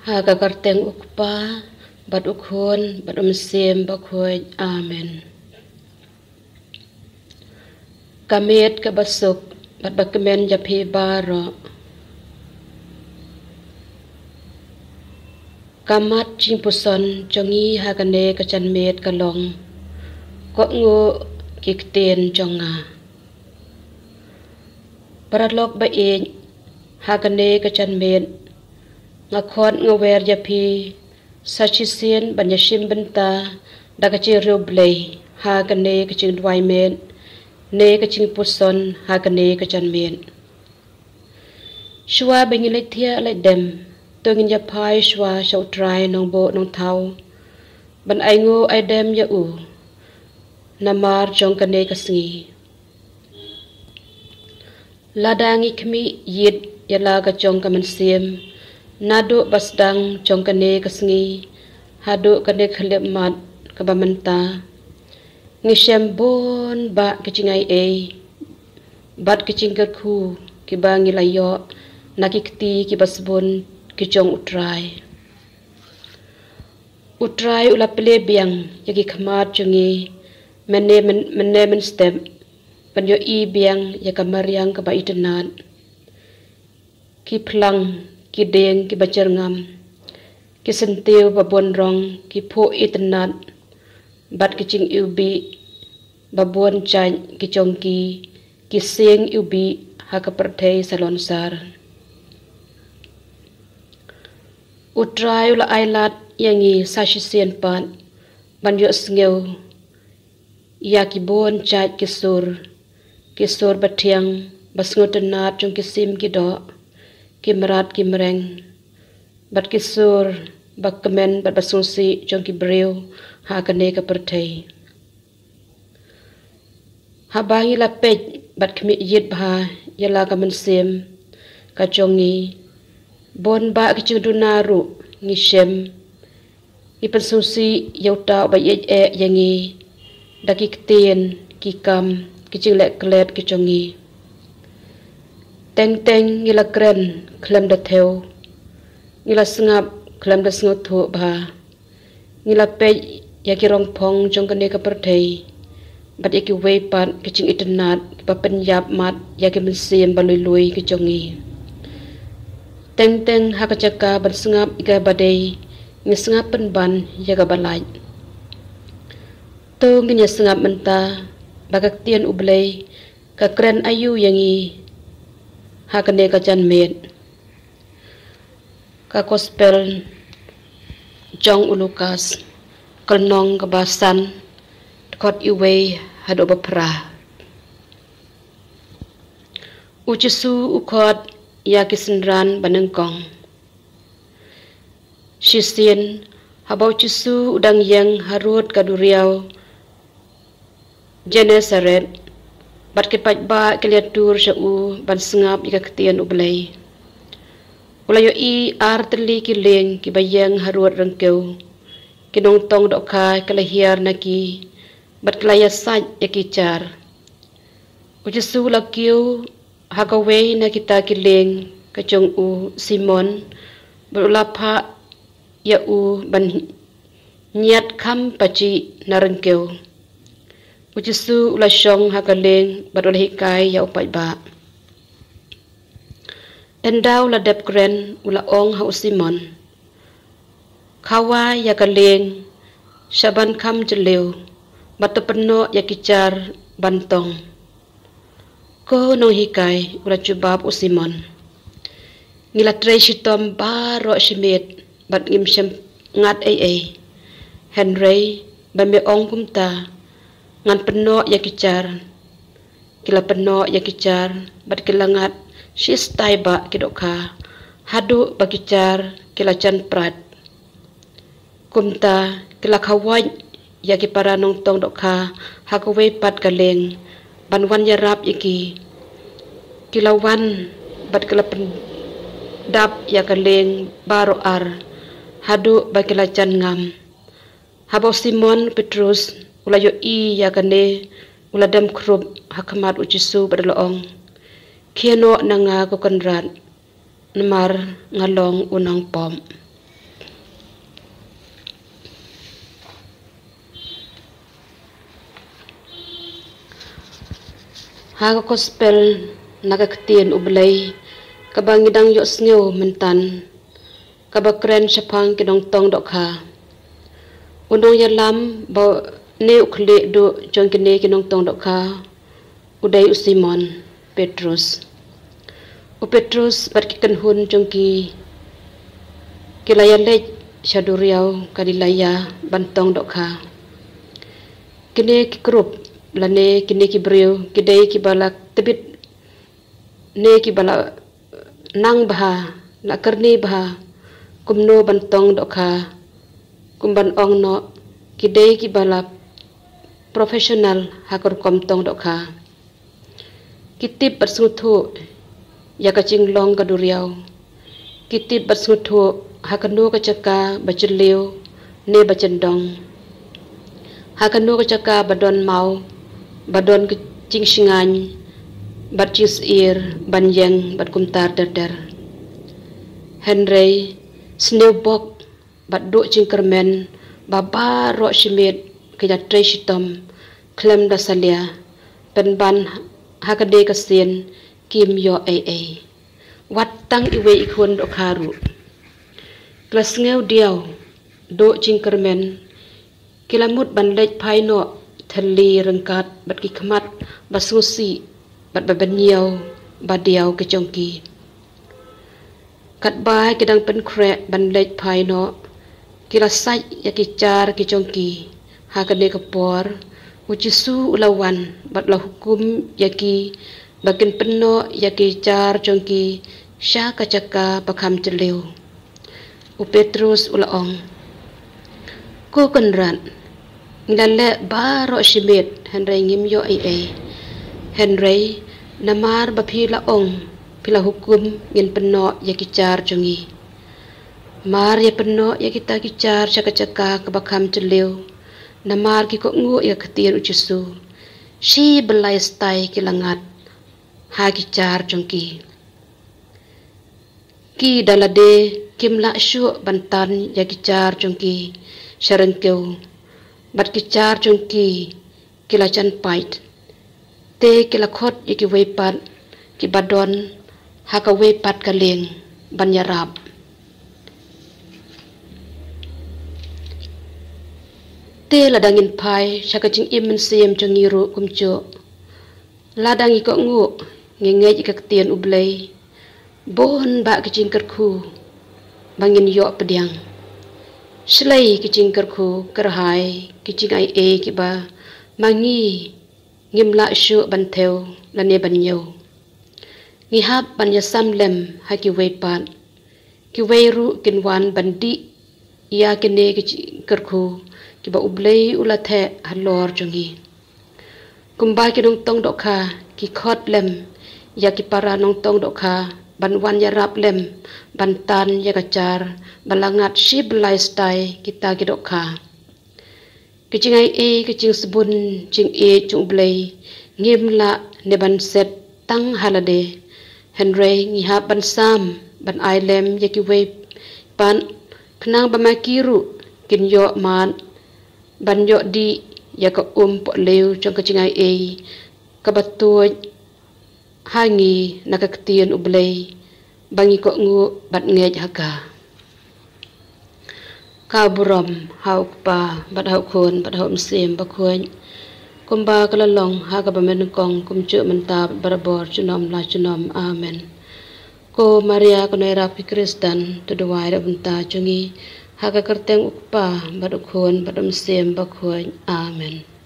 Haga karteng ukpa, bat ukhon, bat umsim bakhoi, amen. Kamet kabasuk, bat bakemen japi baro. Kamat cimpuson jongi hagane kacanmet kalong. Kohnguh ktien jonga. Paradlok baik hagane kacanmet. Ngakon ngawer japi sachisien banyasim benta dagacing rublay hagane kacing dwaimen ne kacing puson hagane kacanmet. Shwa bengilitia alai dem tungin japai shwa shautrai nong bo nong tau ban aingo ai dem ya u namar jong kane kasngi ladangi kmi yid yala kacong kamansim nado basdang jong kane kasngi hado kane khalep mat kabamanta ngisem bon ba kacing ai bat kacing kerku kibangi layo nakikti kibasbon kicong utrai ula pele biang yagi khamat jungi mene step panyo i biang ya kamariang ka ba itenat ki phlang ki deng ki bacer ngam ki sentiu babon rong ki pho itenat bat kicing ubi babon chan ki chongki ki seng ubi hakaperthei salonsar utrai ula ailat yangi sashisien pan banyo sngeu ya ki bon chat kisur bathiang basngotenat jong kisim kido kimrat kimreng bat kisur bakmen bat basungsi jong ki breu hakane ka perthei habangi la pej bat khmi yit bha yala ka mensim ka jongi bon ba kichung dunaru ngisem ipensungsi yauta ba ye yangi daki ktien ki kam kiching lek klet kichongi teng ngila kren klem da theo ngila sngap klem da sngot tho ba ngila pe yakirong phong jong kane ka perthei bat yaki weipat kiching itenat ba penyap mat yaki mensim balui kichongi teng hakachaka ban sngap iga badai ngisngap penban yaga balai to nginya sngap menta bagak tien ublei ka kren ayu yangi hakane ka janmet ka gospel jong ulukas kalnong ka basan khot iwe hado bapra uchisu ukhot ya kisenran banengkong shisien habau chisu udang yang harut kaduriau Genesaret bat kipat ba keliatur syau ban sengap ika ktien ublei ulayo i arteli kileng kibayang harut rengkeu kinong tong dokha kalahiar naki bat kelaya saj yakicar ujisu lakiu hakawe na kita kileng kacong u Simon berulapha ya u ban nyat kham paci narengkeu ujisu ulasyong hakaleng badulhikai ya upai ba endau la dep kren ula ong ha Simon khawa ya kaleng shaban kham jeleu batapno ya kicar bantong ko no hikai ula jubab Simon ngila trei shitom baro shimet bat ngimsem ngat ai Henry bame ong kumta ngan peno ya kicar kila peno ya kicar bat kilangat sistai ba kidokha hadu bakicar kila chan prat kumta kila khawai ya ki paranong tong dokha hakawe pat kaleng banwan yarap iki kilawan bat kila dap ya kaleng baro ar hadu bakila chan ngam habau Simon Petrus ulayo i ya kane uladam krup hakamat ujisu badalong kiano nanga ko kanrat namar ngalong unang pom Haga gospel naga ktien ublay kabangidang yo sngew mentan kabakren syapang kinong tong dokha unong yalam ba ne ukhle do jong kine kinong tong dokha uday usimon Petrus Petrus barkikan hun jong ki kilayalej syaduriau kadilaya bantong dokha kine kikrup lane kini kibriu kidai kibalak tebit ne kibala nang baha la karni baha kumno bantong dokha kumban ong no kidai kibala profesional hakor komtong dokha kitip bersuthu ya kacing long kaduriau kitip bersuthu hakanu kacaka baceliu ne bacendong hakanu kacaka badon mau badon kecing singan bat jis ir banjang bat kumtar dadar Henry snowbok bat do cingkermen baba ro simit kaya tresitom klem dasalia penban hakade kasien kim yo ai watang iwe ikun dokharu klas ngeu diau do cingkermen kilamut banlej paino thali rengkat bat ki khamat basusi bat babaniau badiau ke jongki kat bai kedang pen kre banlej paino kilasai ya ki char ki jongki hakane kapor ujisu ulawan bat la hukum ya ki bakin penno ya ki char jongki sya kacaka pakham celeu Petrus ulaong ko kanran ngale baro simit Henry ngim yo ai Henry namar bapila ong pila hukum ngin penno ya kicar jongi mar ya penno ya kita kicar caka-caka kabakam celeu namar ki Kohnguh ya ktien ucisu si belai stai kilangat ha kicar jongki ki dalade kimla syu bantan ya kicar jongki syarengkeu bat kicar jongki kilacan pait te kilakot iki wepat ki badon haka wepat kaleng banyarab te ladangin pai syakacing imen siem jongiru kumjo ladangi Kohnguh ngengej ktien ublay bon ba kicing kerku bangin yo pediang Selai kicing kerku kerhai kicing ai kiba mangi ngimla syu banteu lane banyo ngihap banya samlem haki wepat ki weiru kinwan bandi ya kene kicing kerku kiba ublei ulathe halor jongi kumba kinong tong dokha ki khot lem ya ki para nong tong dokha banwan ya rap lem bantan ya kacar balangat si belai stai kita kidokha kicing ai kicing sebun cing cung blai ngimla ne ban set tang halade Henry ngihap ban sam ban ailem ya ki we pan knang bamakiru kin yo man ban yo di ya ka po leu trong kicing ai kabatuj hangi nakaktien ublay bangi Kohnguh bat ngej haka kaburam hauk pa bat hauk khon bat hauk msem bakhuan kumba kalalong haka bamenkong kumchu menta barabor chunom la chunom amen ko Maria konaira pi Kristan tuduwai ra bunta chungi haka kerteng ukpa bat khon bat msem bakhuan amen